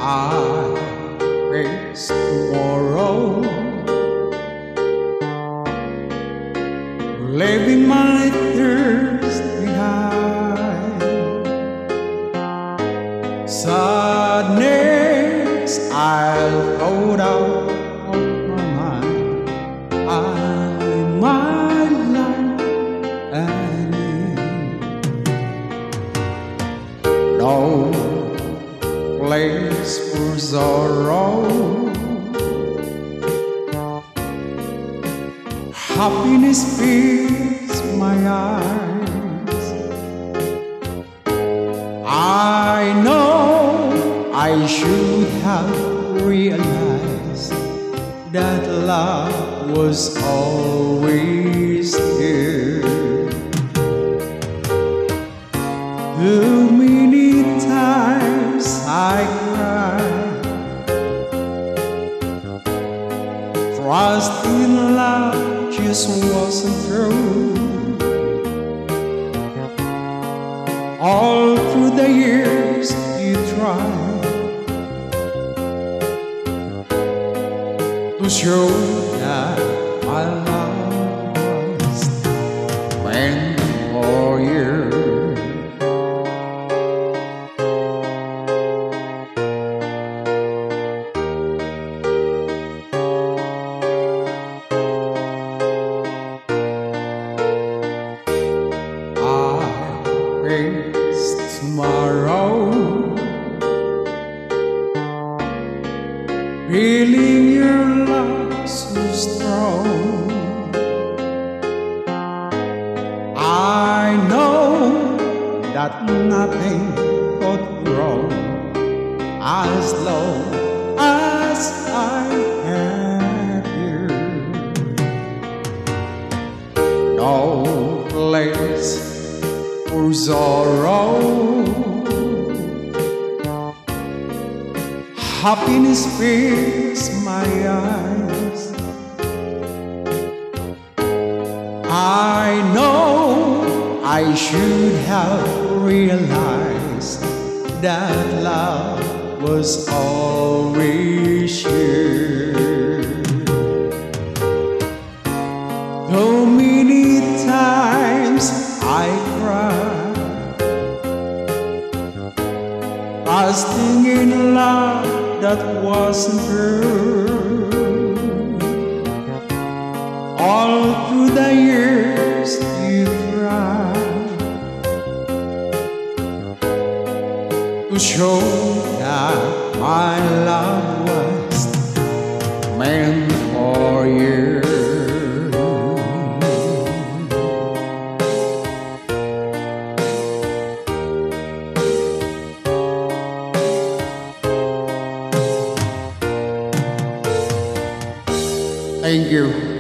I face tomorrow, leaving my thirst behind. Sadness I'll throw out of my mind. I my life and no place for sorrow. Happiness fills my eyes. I know I should have realized that love was always here. Too many times I cried, trusting in love just wasn't true. All through the years you tried to show that my love was meant for you. Tomorrow, feeling your love so strong. I know that nothing could grow as long as I have you. No place for sorrow. Happiness fills my eyes. I know I should have realized that love was always here. Though many times I cried, trusting in love that wasn't true. All through the years you tried to show that my love was meant for you. Thank you.